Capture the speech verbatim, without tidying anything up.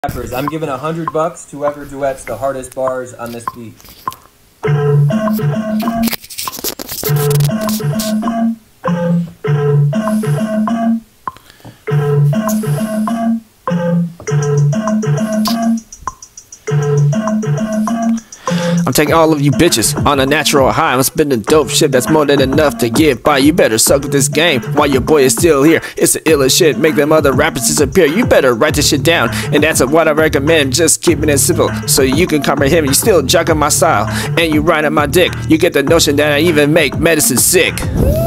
rappers. I'm giving a hundred bucks to whoever duets the hardest bars on this beat. I'm taking all of you bitches on a natural high. I'm spending dope shit that's more than enough to get by. You better suck with this game while your boy is still here. It's the illest shit, make them other rappers disappear. You better write this shit down, and that's what I recommend. Just keeping it simple so you can comprehend. You still jocking my style, and you riding my dick. You get the notion that I even make medicine sick.